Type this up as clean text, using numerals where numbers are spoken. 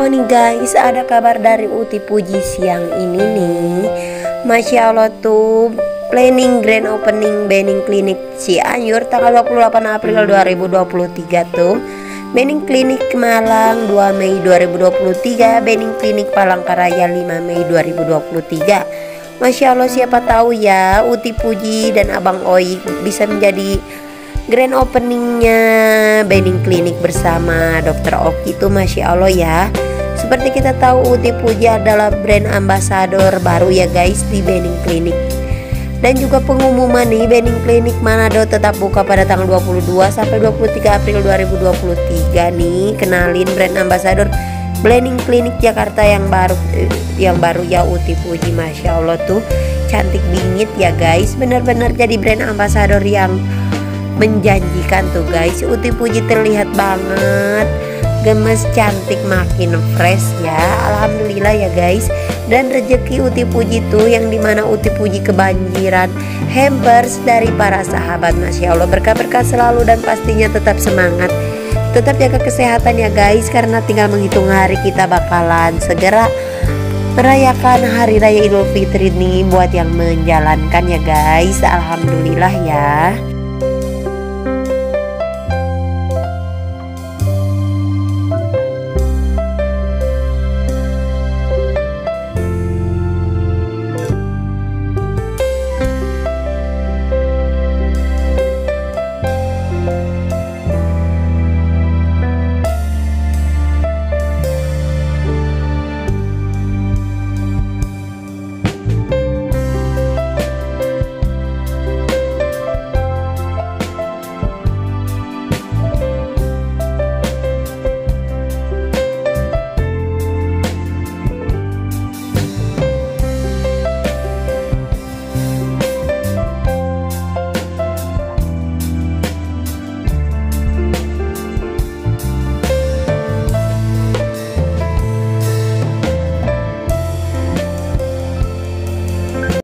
Oh nih guys, ada kabar dari Uti Puji siang ini nih. Masya Allah tuh, planning grand opening Bening Klinik Cianjur tanggal 28 April 2023 tuh. Bening Klinik Malang 2 Mei 2023, Bening Klinik Palangkaraya 5 Mei 2023. Masya Allah, siapa tahu ya Uti Puji dan Abang Oi bisa menjadi grand openingnya Bening Klinik bersama Dokter Oki itu. Masya Allah ya. Seperti kita tahu, Uti Puji adalah brand ambassador baru ya guys di Bening Klinik. Dan juga pengumuman nih, Bening Klinik Manado tetap buka pada tanggal 22 sampai 23 April 2023 nih. Kenalin brand ambassador Bening Klinik Jakarta yang baru ya Uti Puji. Masya Allah tuh cantik bingit ya guys. Bener-bener jadi brand ambassador yang menjanjikan tuh guys. Uti Puji terlihat banget gemes, cantik, makin fresh ya. Alhamdulillah ya guys. Dan rezeki Uti Puji tuh yang dimana Uti Puji kebanjiran hampers dari para sahabat. Masya Allah, berkah-berkah selalu dan pastinya tetap semangat, tetap jaga kesehatan ya guys, karena tinggal menghitung hari kita bakalan segera merayakan Hari Raya Idul Fitri nih buat yang menjalankan ya guys. Alhamdulillah ya.